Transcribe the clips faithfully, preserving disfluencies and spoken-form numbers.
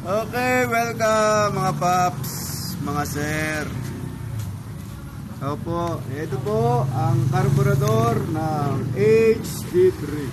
Okay, welcome mga paps, mga sir. Opo, ito po ang karburador ng H D three.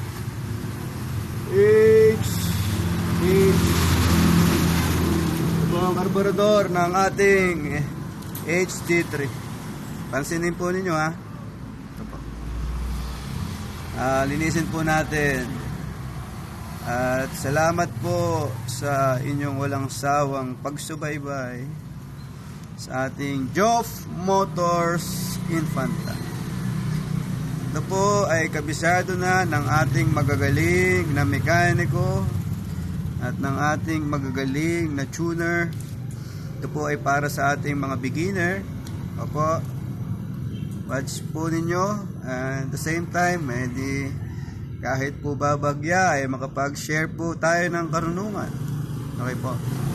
H H Ito po ang karburador ng ating H D three. Pansinin po ninyo ha. Ito po. Uh, linisin po natin. At salamat po sa inyong walang sawang pagsubaybay sa ating Joff Motors Infanta. Ito po ay kabisado na ng ating magagaling na mekaniko at ng ating magagaling na tuner. Ito po ay para sa ating mga beginner. Opo, watch po ninyo, and at the same time eh, di, kahit po babagya ay makapag-share po tayo ng karunungan. Okay po.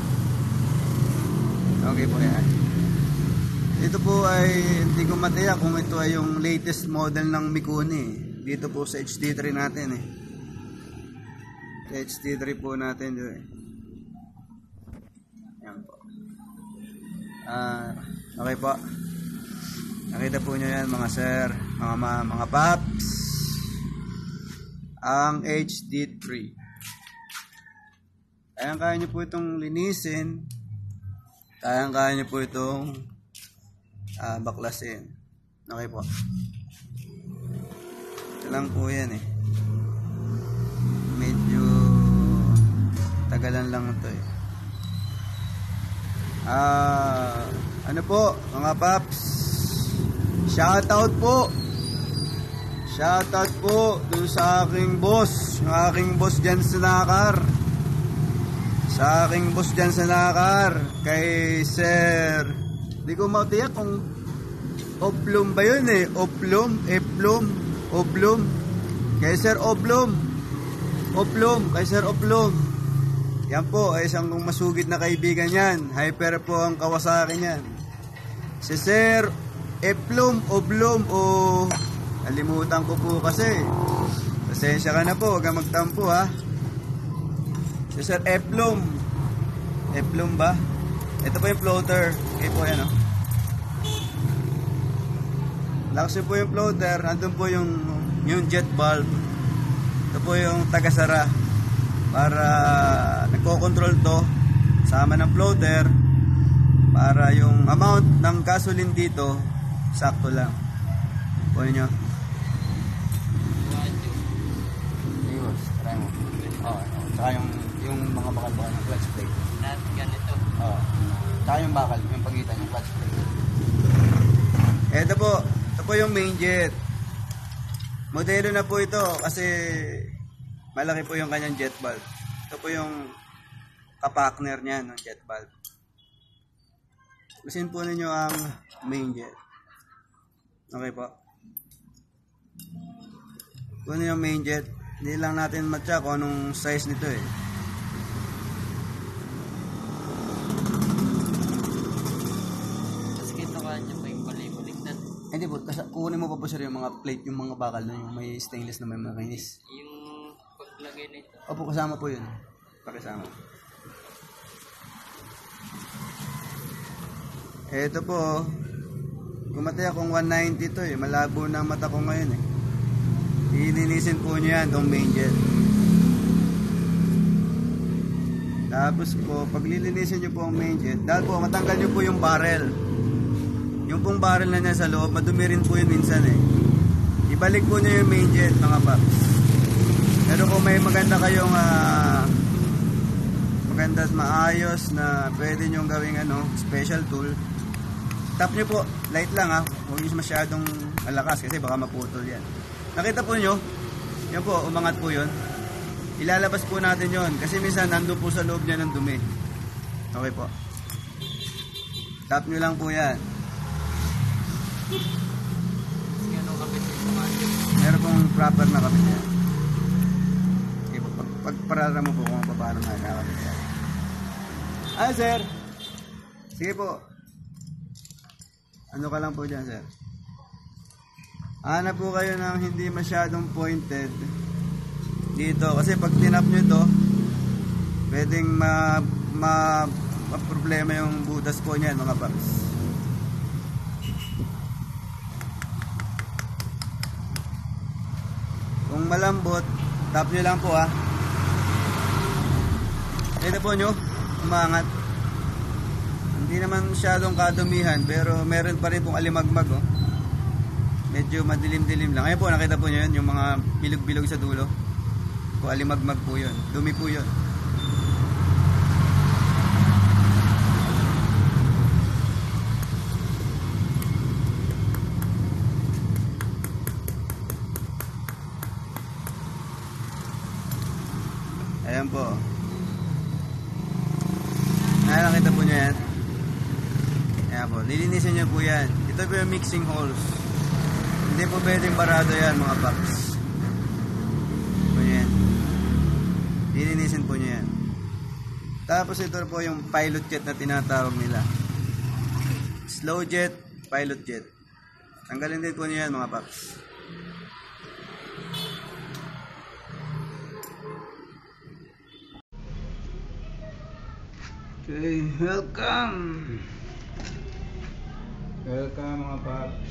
Okay po yan. Ito po ay hindi ko matiyak kung ito ay yung latest model ng Mikuni. Dito po sa H D three natin eh. H D three po natin dito eh. Yan po. Ah, uh, okay po. Nakita po nyo yan mga sir, mga mga, mga paps. Ang H D three. Kayang-kaya nyo po itong linisin. Kayang-kaya nyo po itong uh, baklasin. Okay po. Ito lang po yan eh. Medyo tagalan lang ito eh. Ah, ano po mga paps, shoutout po. Shoutout po dun sa aking boss, yung aking boss dyan sa Nakar. Sa aking boss dyan sa Nakar, kay Sir, di ko mautiyak kung Oblum ba yun eh, Oblum, Eplum, Oblum, kay Sir Oblum, Oblum, kay Sir Oblum. Yan po, ay isang masugid na kaibigan yan, hyper po ang Kawasaki niyan. Si Sir Eplum, Oblum, o nalimutan ko po kasi. Pasensya ka na po, huwag kang magtampo ha. Si Sir Eplum. Eplum ba? Ito po yung floater. Okay po yan o. Lakas po yung floater. Nandun po yung, yung jet valve. Ito po yung tagasara. Para nagko-control to. Sama ng floater. Para yung amount ng gasoline dito, sakto lang. Kunin nyo. Oh, saka yung, yung mga bakal-bakal ng clutch plate. Lahat ganito. Oh. Saka yung bakal, yung pagitan, yung clutch plate. Ito po, ito po yung main jet. Modelo na po ito kasi malaki po yung kanyang jet valve. Ito po yung kapartner niya ng jet valve. Gusin po ninyo ang main jet. Okay po. Kunin yung main jet. Hindi lang natin matya kung anong size nito eh. Tapos kinukuha nyo pa yung balik-baliktan. Hindi po, kukunin mo pa po sir yung mga plate, yung mga bakal na yung may stainless na may makinis. Yung paglagay nito. Opo, kasama po yun. Pakisama. Eto po, kumataya kung one ninety to eh. Malabo na ang mata ko ngayon eh. Ilinisin po nyo yan, itong main jet. Tapos po, pag lilinisin nyo po ang main jet, dahil po, matanggal nyo po yung barrel. Yung pong barrel na niya sa loob, madumi rin po yun minsan eh. Ibalik po nyo yung main jet, mga paps. Pero kung may maganda kayong uh, maganda at maayos na pwede nyo gawing ano, special tool, tap nyo po, light lang ha. Huwag nyo masyadong malakas kasi baka maputol yan. Nakita po nyo, yan po, umangat po yun. Ilalabas po natin yon kasi minsan nandun po sa loob niya ng dumi. Okay po. Tap nyo lang po yan. Ganun kapit yung kumandit. Meron pong proper na kapit yan. Okay po, pag, pagparara mo po kung paano nakakapit yan. Ah, sir. Sige po. Ano ka lang po dyan, sir? Hanap po kayo ng hindi masyadong pointed dito kasi pag tinap nyo ito pwedeng ma ma, ma problema yung butas po niyan mga paps. Kung malambot, tap nyo lang po ah. Ito po nyo, umangat. Hindi naman masyadong kadumihan, pero meron pa rin pong alimagmag oh. Medyo madilim-dilim lang. Ayan po, nakita po nyo yun, yung mga bilog-bilog sa dulo. Po, alimagmag po yun. Dumi po yun. Ayan po. Ayan, nakita po nyo yan. Ayan po, lilinisin nyo po yan. Ito po yung mixing holes. Hindi po pwedeng barado yan mga paps. Po yan. Lilinisin po nyo yan. Tapos ito po yung pilot jet na tinatawag nila. Slow jet, pilot jet. Tanggalin din po nyo yan mga paps. Okay, welcome! Welcome mga paps.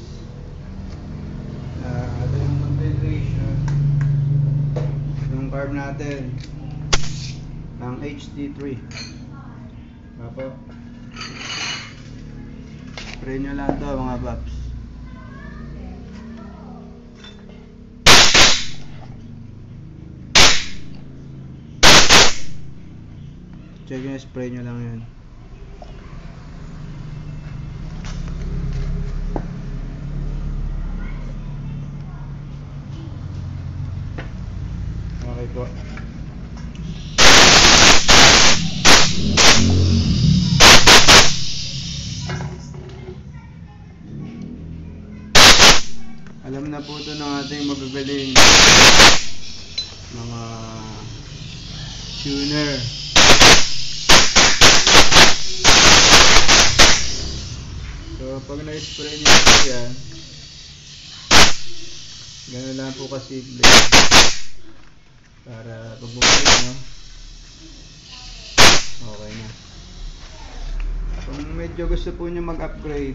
Uh, ito yung configuration yung carb natin ng H T three. Tapos spray nyo lang ito mga paps. Check nyo, spray nyo lang yun. Okay po. Alam na po ito ng ating mabibiling mga tuner. So pag na-spray nyo po yan, gano'n lang po kasimple. Para pagbubuhay nyo, okay na. Kung medyo gusto po nyo mag-upgrade,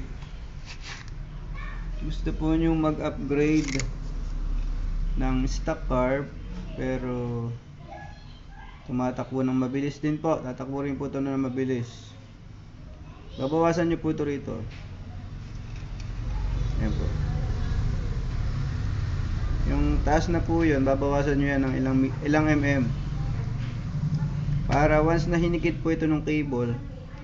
gusto po nyo mag-upgrade ng stock carb, pero tumatakbo ng mabilis din po, tatakbo rin po ito ng mabilis, babawasan nyo po ito rito. Ayan po. Yung taas na po yun, babawasan nyo yan ng ilang, ilang mm. Para once na hinikit po ito ng cable,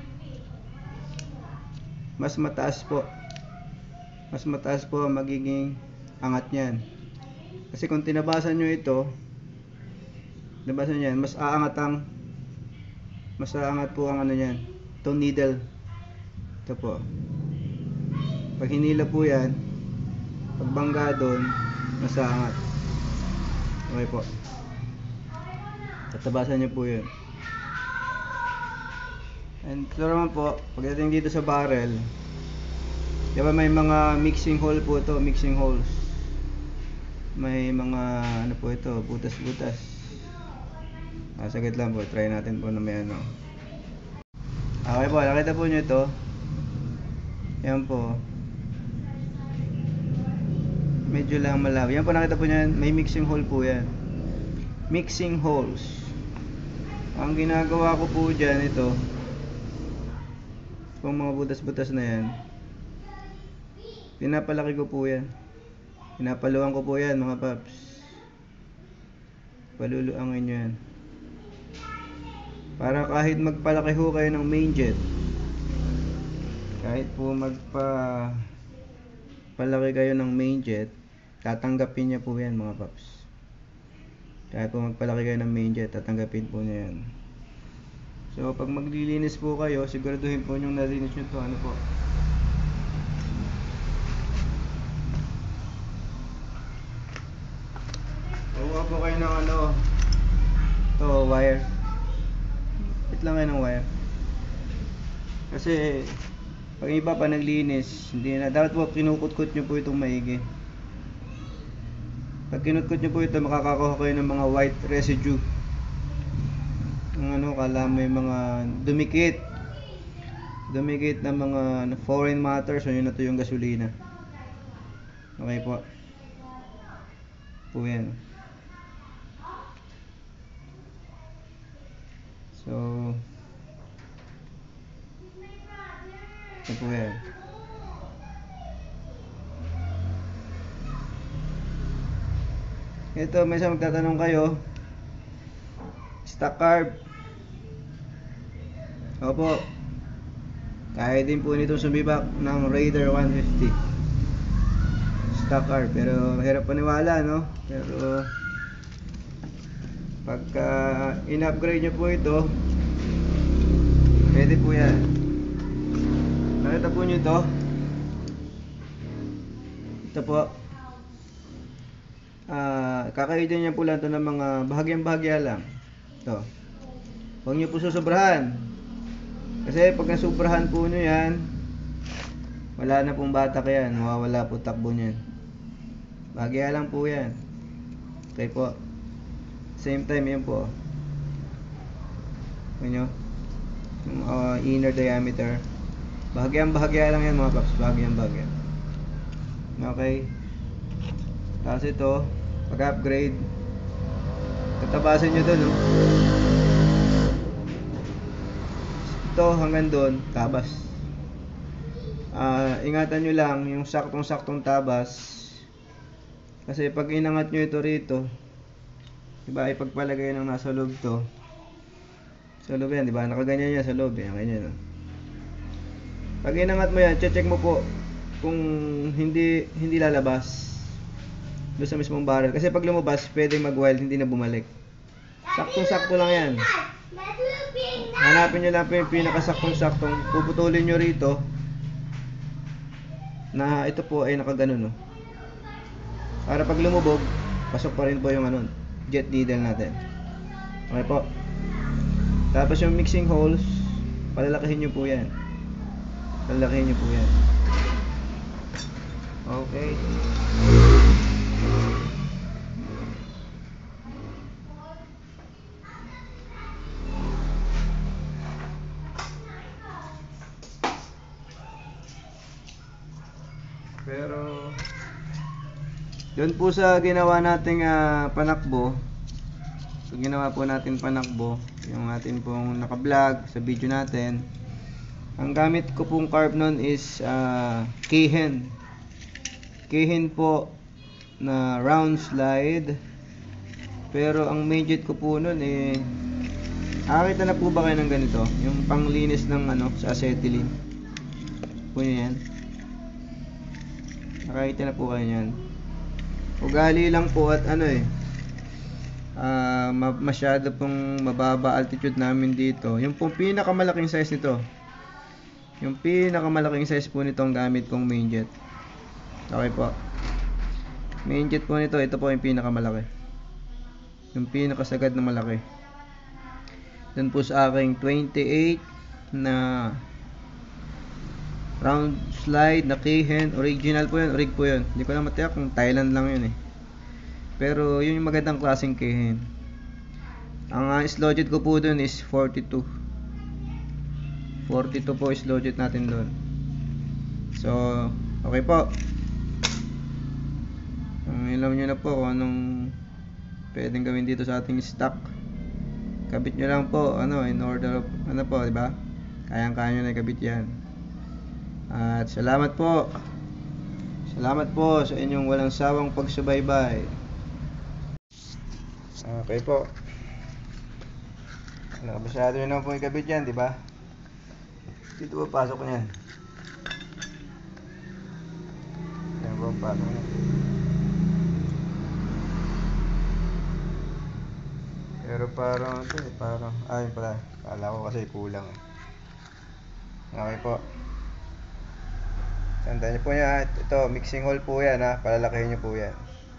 mas mataas po. Mas mataas po ang magiging angat nyan. Kasi kung tinabasan nyo ito, tinabasan nyo yan, mas aangat ang, mas aangat po ang ano yan, itong needle. Ito po. Pag hinila po yan, pagbangga doon, nasa angat. Okay po. Tatabasan nyo po yun. And ito naman po, pagdating dito sa barrel, diba may mga mixing hole po ito, mixing holes. May mga ano po ito, butas-butas. Ah, saglit lang po, try natin po na may ano. Okay po, nakita po nyo ito. Yan po. Medyo lang malabo. Yan po, nakita po nyo, may mixing hole po yan. Mixing holes. Ang ginagawa ko po dyan, ito, kung mga butas-butas na yan, pinapalaki ko po yan. Pinapaluan ko po yan mga paps. Paluluangin nyo yan. Para kahit magpalaki ho kayo ng main jet, kahit po magpa palaki kayo ng main jet, tatanggapin niya po yan mga paps. Kahit po magpalaki kayo ng main jet, tatanggapin po niya yan. So pag maglilinis po kayo, siguraduhin po yung nalinis nyo to. Ano po, kuha po kayo ng ano, to wire. Bit lang kayo ng wire. Kasi pag iba pa naglinis, hindi na, dapat po kinukut-kut nyo po itong maigi. Pag kinutkut nyo po ito, makakakuha kayo ng mga white residue. Yung ano, kala may mga dumikit. Dumikit na mga foreign matter, so yun na to yung gasolina. Okay po. Po yan. So, ito po yan. Ito, may isang magtatanong kayo. Stock carb. Opo. Kaya din po nitong sumibak ng Raider one fifty. Stock carb. Pero mahirap paniwala, no? Pero pagka in-upgrade nyo po ito, pwede po yan. Nakita po nyo ito. Ito po. Uh, kakaitin niya po lang ito ng mga bahagyang-bahagya lang. Ito. Huwag nyo po susobrahan. Kasi pag nasubrahan po nyo yan, wala na pong batak yan. Mawawala po takbo nyan. Bahagya lang po yan. Okay po. Same time yan po. Tignan nyo. Yung uh, inner diameter. Bahagyang-bahagya lang yan mga paps. Bahagyang-bahagya. Okay. Tapos ito, pag-upgrade, tatabasan nyo dun, no? Ito hanggang doon, tabas. Uh, ingatan nyo lang yung saktong-saktong tabas. Kasi pag inangat nyo ito rito, diba, ipagpalagay ng nasa loob to. Sa loob yan, diba? Nakaganyan yan sa loob, yan, ganyan, no? Pag inangat mo yan, check mo po kung hindi hindi lalabas doon sa mismong barrel. Kasi pag lumabas, pwedeng mag-wild, hindi na bumalik. Saktong-sakto lang yan. Hanapin nyo lang po yung pinakasaktong-saktong. Puputulin nyo rito na ito po ay nakaganon, no? Para pag lumubog, pasok pa rin po yung ano, jet needle natin. Okay po. Tapos yung mixing holes, palalakihin nyo po yan. Palalakihin nyo po yan. Okay. Pero yun po sa ginawa nating uh, panakbo. So ginawa po natin panakbo, yung atin pong naka-vlog sa video natin. Ang gamit ko pong carb nun is uh, Keihin. Keihin po na round slide. Pero ang midget ko po nun eh, nakakita na po ba kayo ng ganito? Yung panglinis ng ano, sa acetylene. Po yan. Nakakita na po kayo yan. Ugali lang po at ano eh, uh, masyado pong mababa altitude namin dito. Yung pong pinakamalaking size nito, yung pinakamalaking size po nito ang gamit kong main jet. Okay po. Main jet po nito, ito po yung pinakamalaki. Yung pinakasagad na malaki. Dun po sa aking twenty-eight na round slide na Keihin. Original po yun, orig po yun. Hindi ko na matiyak kung Thailand lang yun eh. Pero yun yung magandang klaseng Keihin. Ang uh, slow jet ko po dun is forty-two. forty-two po slow jet natin dun. So, okay po. Um, alam nyo na po kung anong pwedeng gawin dito sa ating stock. Kabit nyo lang po, ano, in order of, ano po, diba? Kayang-kaya nyo na ikabit yan. At salamat po. Salamat po sa inyong walang sawang pagsubaybay. Okay po. Nakabasado nyo na po ikabit yan, diba? Dito po pasok nyan. Yan po pasok nyan. Pero parang ito eh, parang, ayun pala, kala ko kasi kulang eh. Okay po. Tandaan nyo po yan, ito, mixing hole po yan ha, palalakihin nyo po yan.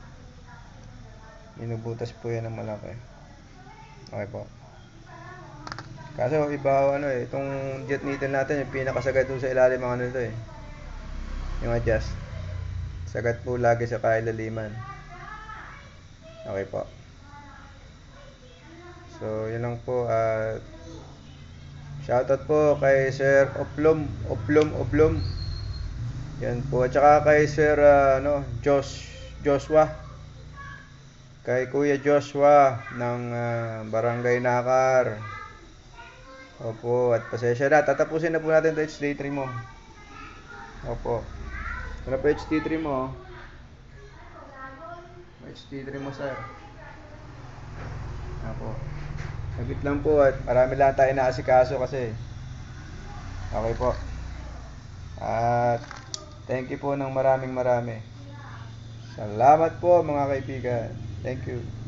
Inubutas po yan ng malaki. Okay po. Kaso iba ano eh, itong jet needle natin, yung pinakasagad dun sa ilalim ng ano ito eh. Yung adjust. Sagad po lagi sa kailaliman. Okay po. So, yun lang po. At shoutout po kay Sir Oplom, Oplom, Oplom. Yan po. At saka kay Sir ah, ano, Josh, Joshua. Kay Kuya Joshua ng ah, Barangay Nakar. Opo, at pasensya na. Tatapusin na po natin ito H D three mo. Opo. Ano po H D three mo? H D three mo, sir. Opo. Saglit lang po at marami lang tayo naasikaso kasi. Okay po. At thank you po ng maraming marami. Salamat po mga kaibigan. Thank you.